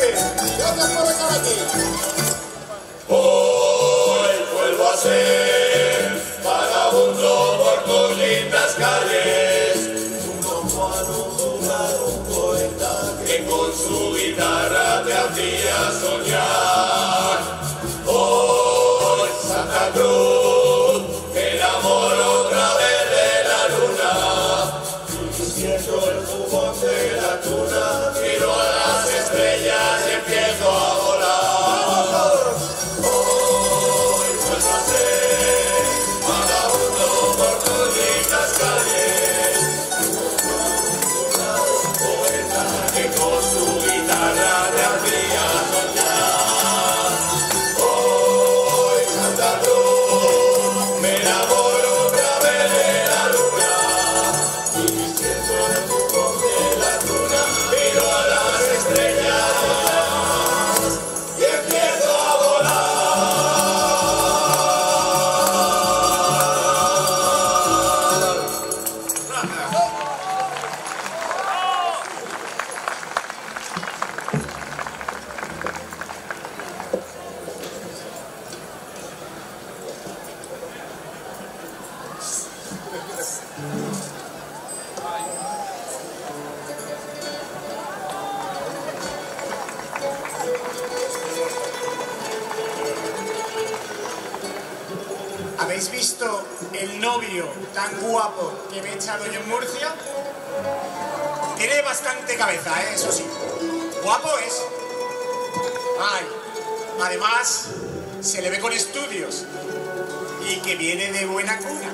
tardes. Gracias por estar aquí. Hoy vuelvo a ser vagabundo por tus lindas calles. Un don Juan, un poeta que con su guitarra te hacía soñar. Hoy Santa Cruz, el amor otra vez de la luna. Y siento el jugón de la tuna, miro a las estrellas y empiezo a volar. Hoy vuelvo a ser vagabundo por tus lindas calles. Un poeta que con su guitarra te hacía soñar. Hoy Santa Cruz, me enamoro otra vez de la luna. Y siento el jugón de la luna, miro a las estrellas y empiezo a volar. ¿Habéis visto el novio tan guapo que me he echado yo en Murcia? Tiene bastante cabeza, eso sí. Guapo es. Ay, además, se le ve con estudios y que viene de buena cuna.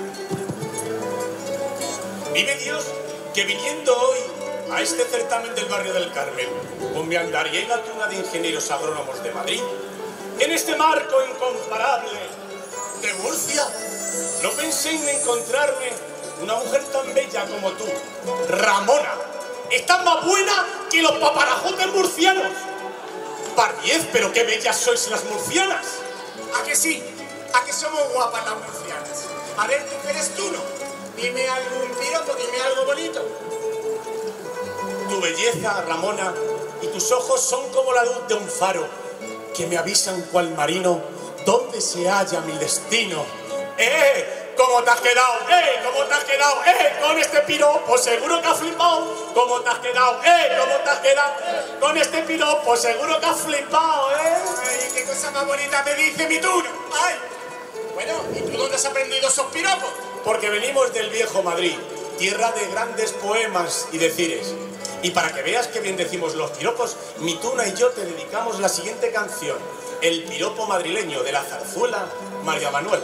Vive Dios que viniendo hoy a este certamen del barrio del Carmen, con mi andaría y la tuna de ingenieros agrónomos de Madrid, en este marco incomparable de Murcia, no pensé en encontrarme una mujer tan bella como tú, Ramona. Estás más buena que los paparajotes murcianos. Pardiez, pero qué bellas sois las murcianas. ¿A que sí? ¿A que somos guapas las murcianas? A ver, ¿tú eres tú, no? Dime algún piropo, dime algo bonito. Tu belleza, Ramona, y tus ojos son como la luz de un faro que me avisan cual marino dónde se halla mi destino. ¿Cómo te has quedado? ¿Cómo te has quedado? Con este piropo seguro que has flipado. ¿Cómo te has quedado? ¿Cómo te has quedado? Con este piropo seguro que has flipado, Ay, qué cosa más bonita me dice mi turno. Ay. Bueno, ¿y tú dónde has aprendido esos piropos? Porque venimos del viejo Madrid, tierra de grandes poemas y decires. Y para que veas que bien decimos los piropos, mi tuna y yo te dedicamos la siguiente canción, el piropo madrileño de la zarzuela María Manuela.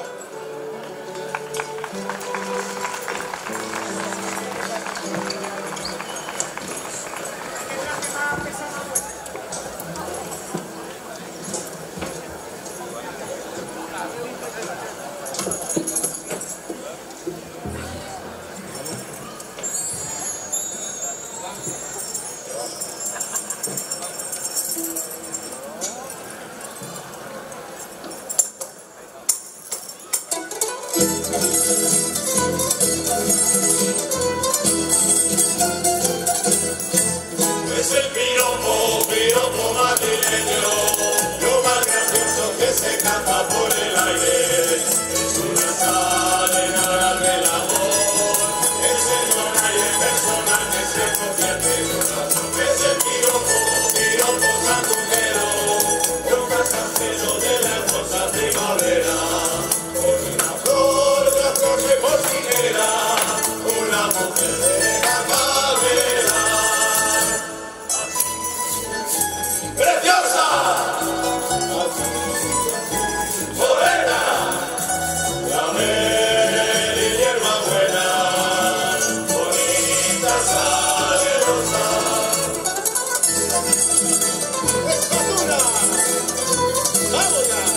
Es el piropo madrileño, lo más gracioso que se canta por el aire. Es una sal en aras del amor, es el donaire personal que se convierte en un amor. Es el piropo sandunguero, lo más cansero de la hermosa primavera. Con una flor de cocinera, una mujer de la cabrera. ¡Preciosa! ¡Morena! La Mary hierba buena, bonita, salerosa. ¡Escotuna! ¡Vamos ya!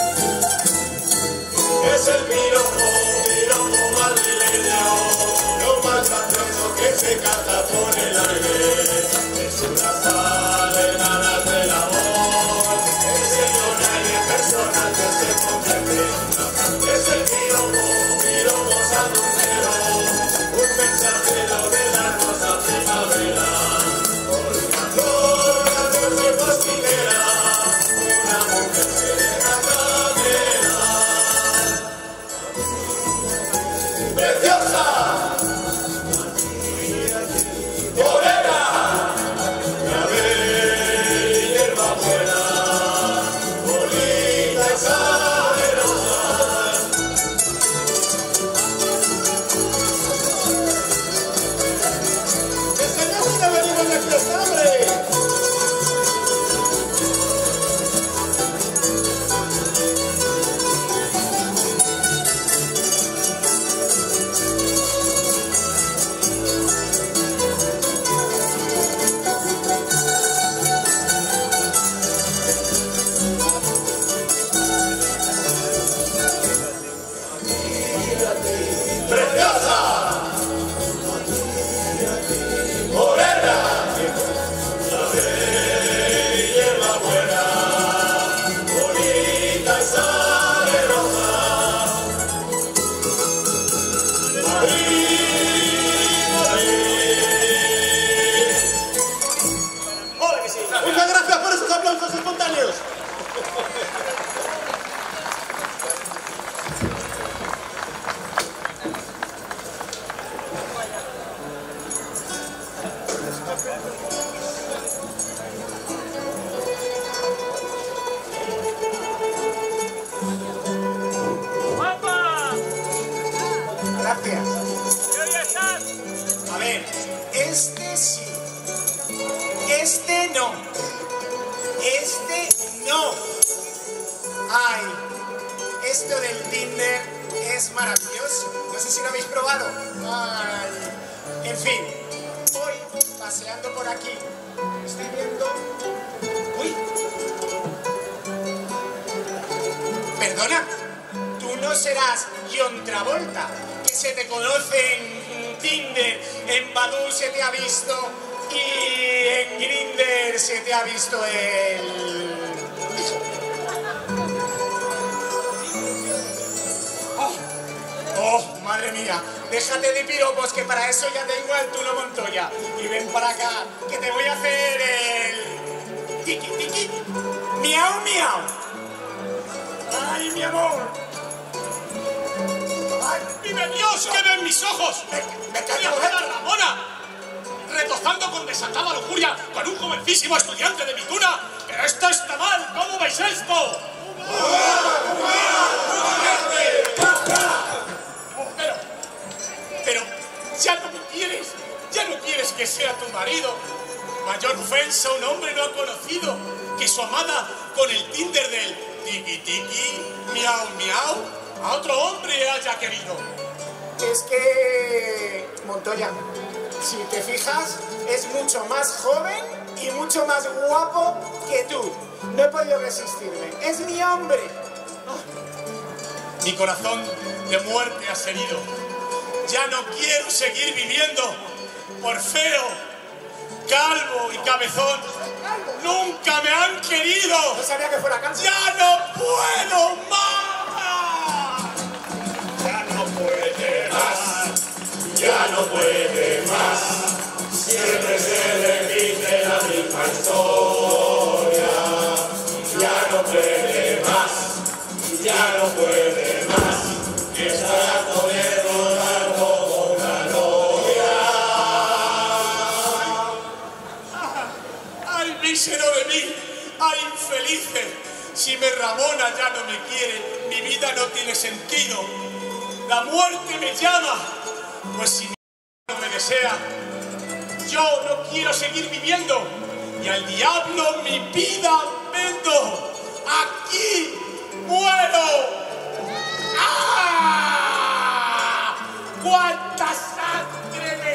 Es el piropo madrileño, lo más gracioso que se canta por el aire. Es una sal en aras del amor, es el donaire personal que se convierte en un amor. Es el piropo sandunguero, un mensajero de la hermosa primavera. Por una flor, la noche fascinante. Muchas gracias por esos aplausos espontáneos. Gracias. ¿Qué estás? A ver, este sí. Este no. Este no. Ay, esto del Tinder es maravilloso. No sé si lo habéis probado. Ay. En fin, hoy paseando por aquí, estoy viendo... Uy. Perdona, tú no serás John Travolta, que se te conoce en Tinder, en Badoo se te ha visto y en Grindr se te ha visto el... Oh, madre mía, déjate de piropos, que para eso ya tengo al Tulo Montoya. Y ven para acá, que te voy a hacer el... Tiki, tiki, miau, miau. Ay, mi amor. Ay, ¡Vive Dios que ven mis ojos! me ¡Voy callo, a ver a Ramona! Retozando con desatada lujuria con un jovencísimo estudiante de mi cuna. ¡Pero esto está mal! ¿Cómo veis esto? Pero, ya no me quieres. Ya no quieres que sea tu marido. Mayor ofensa un hombre no ha conocido que su amada con el Tinder del tiki tiki, miau miau, a otro hombre haya querido. Es que... Montoya, si te fijas, es mucho más joven y mucho más guapo que tú. No he podido resistirme. ¡Es mi hombre! Mi corazón de muerte has herido. Ya no quiero seguir viviendo por feo, calvo y cabezón. Nunca me han querido. No sabía que fuera cáncer. ¡Ya no puedo más! Ya no puede más, ya no puede más. Siempre se repite la misma historia. Ya no puede más, ya no puede más. Está harto de rodar como una novia. ¡Ay, mísero de mí! ¡Ay, infelices! Si mi Ramona ya no me quiere, mi vida no tiene sentido. La muerte me llama, pues si mi no me desea, yo no quiero seguir viviendo y al diablo mi vida vendo. Aquí muero. ¡Ah! ¡Cuánta sangre me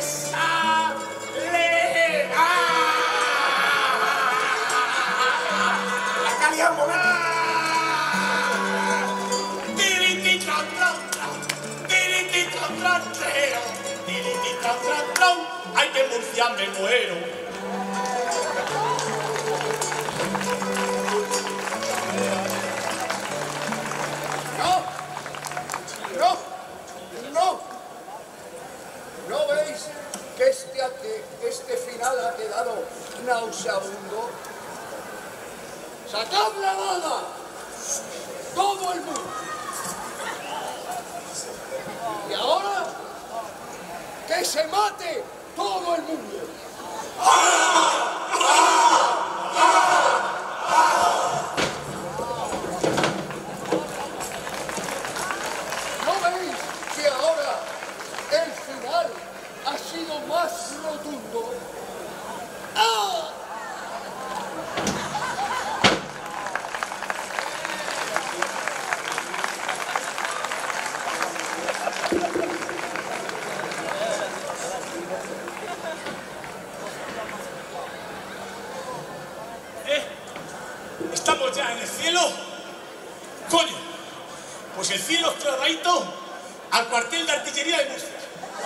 sale! ¡Ah! La calidad un momento. ¡Ay, que Murcia me muero! ¿No veis que este final ha quedado nauseabundo? ¡Sacad la bala! ¡Todo el mundo! Y ahora, ¡que se mate todo el mundo! ¿No veis que ahora el final ha sido más rotundo? ¡Ah! ¿Estamos ya en el cielo? ¡Coño! Pues el cielo es clavadito al cuartel de artillería de Murcia.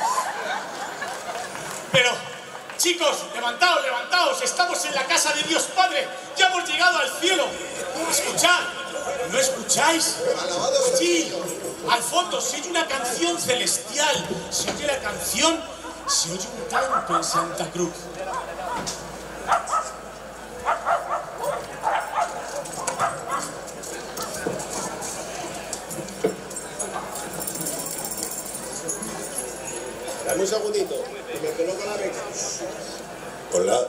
Pero, chicos, levantaos, levantaos, estamos en la casa de Dios Padre, ya hemos llegado al cielo. Escuchad, ¿no escucháis? Sí, al fondo se oye una canción celestial, se oye la canción, se oye un canto en Santa Cruz. Dame un segundito, que me coloco la beca. Hola.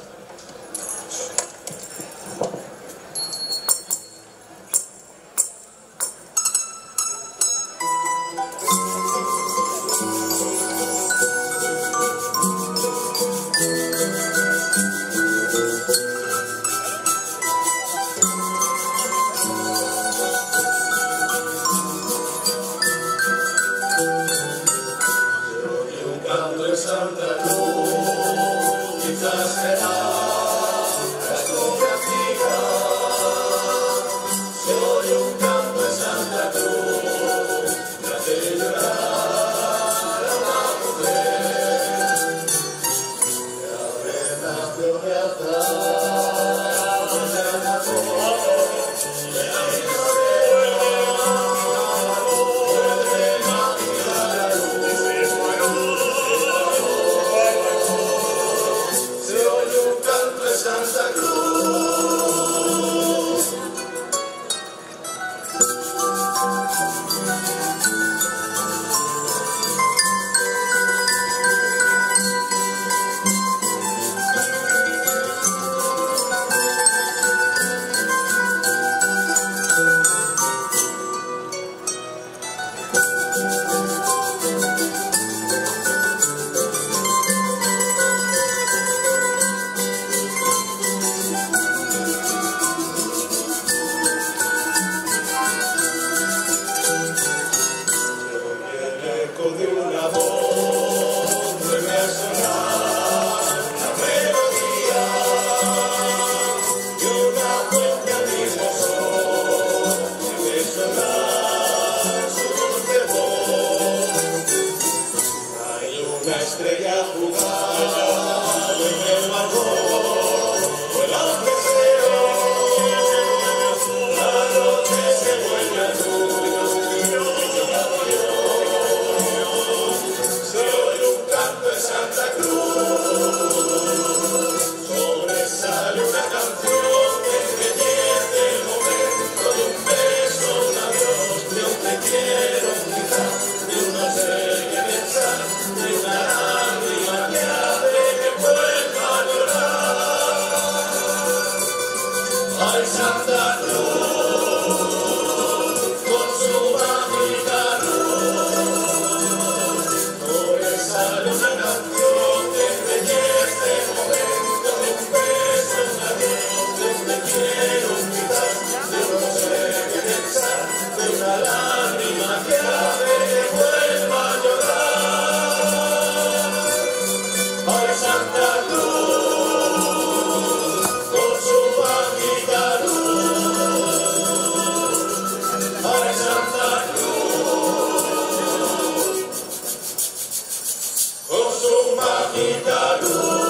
Santa Cruz, quizás será la coreografía. Se oye un canto en Santa Cruz, me hace llorar a una mujer. Me abre las teorías, Santa Cruz. De una voz vuelve a sonar la melodía y una fuente al mismo sol vuelve a sonar su dulce voz. Hay una estrella jugada en el balcón, vuela un deseo, la noche se vuelve azul. Santa Cruz, sobresale una canción que embellece el momento de un beso, un adiós, de un te quiero quizás, de un no sé qué pensar, de una lágrima que hace que vuelva a llorar. Ay, Santa Cruz, con su mágica luz, sobresale una canción que embellece el momento de un beso, un adiós, de un te quiero quizás, de un no sé qué pensar, de una lágrima que hace que vuelva a llorar. Ay, Santa Cruz, con su mágica luz. Ay, Santa Cruz, con su mágica luz.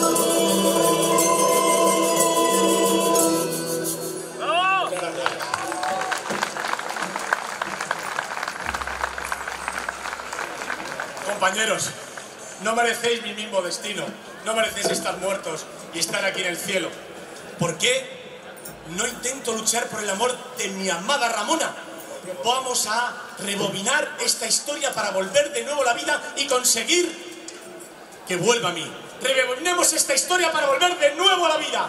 Compañeros, no merecéis mi mismo destino, no merecéis estar muertos y estar aquí en el cielo. ¿Por qué no intento luchar por el amor de mi amada Ramona? Vamos a rebobinar esta historia para volver de nuevo a la vida y conseguir que vuelva a mí. Rebobinemos esta historia para volver de nuevo a la vida.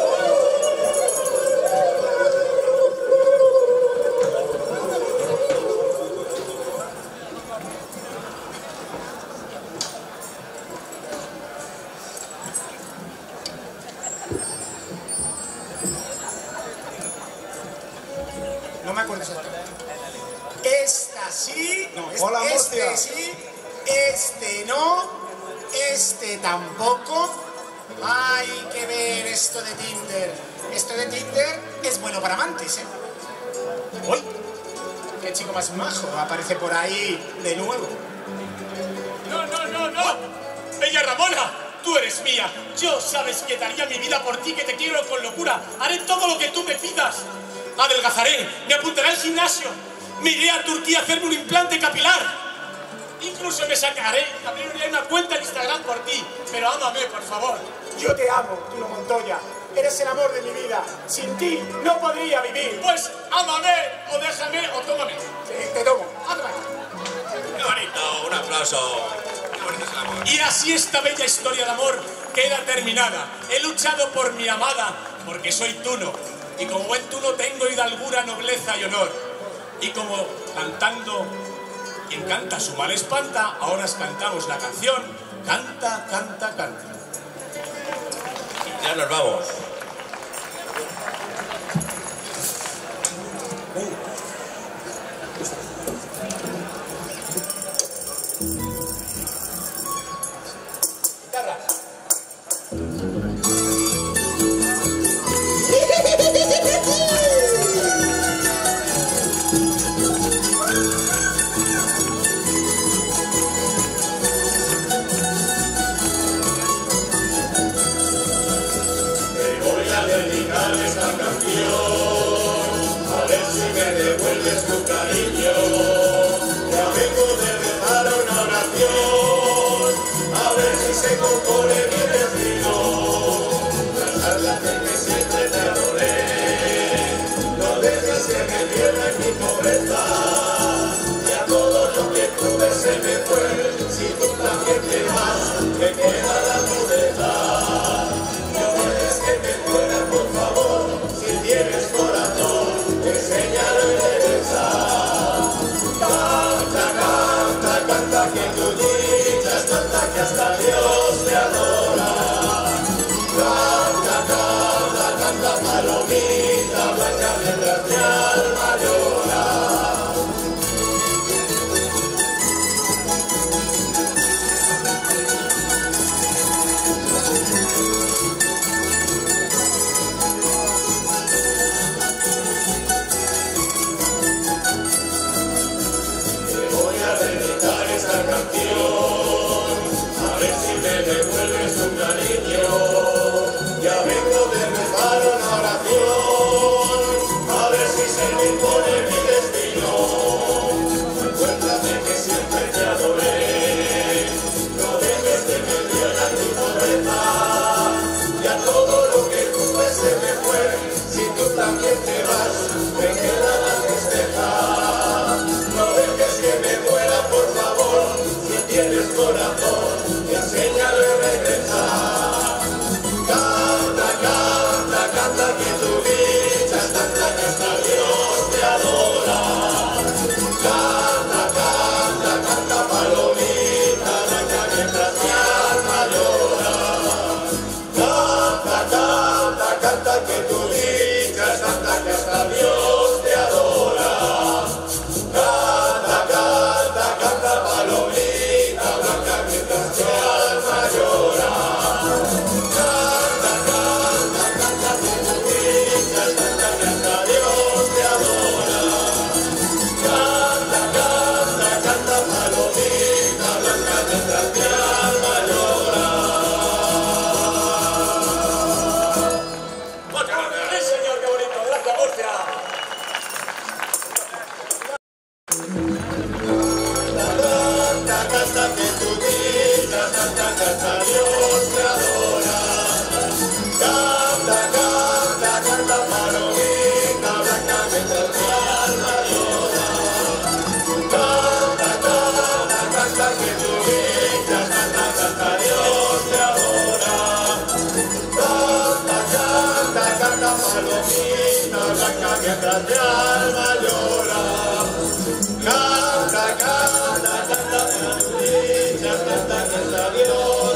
No me acuerdo exactamente. Esta sí, no, Hola, este Murcia. sí, este no, este tampoco. Hay que ver esto de Tinder. Esto de Tinder es bueno para amantes, ¿eh? ¡Uy! ¡Qué chico más majo! Aparece por ahí de nuevo. ¡No, no, no, no! ¡Bella Ramona! ¡Tú eres mía! Yo sabes que daría mi vida por ti, que te quiero con locura. Haré todo lo que tú me pidas. Adelgazaré, me apuntaré al gimnasio, me iré a Turquía a hacerme un implante capilar. Incluso me sacaré, abriré una cuenta en Instagram por ti. Pero ámame, por favor. Yo te amo, Tino Montoya. Eres el amor de mi vida. Sin ti no podría vivir. Pues ámame, o déjame, o tómame. Te tomo. Ámame. ¡Qué bonito! ¡Un aplauso! Y así esta bella historia de amor queda terminada. He luchado por mi amada, porque soy tuno. Y como buen tuno tengo hidalgura, nobleza y honor. Y como cantando, quien canta su mal espanta, ahora cantamos la canción Canta, canta, canta. Ya nos vamos. Mientras mi alma llora, canta, canta, canta, canta, canta, canta, Dios.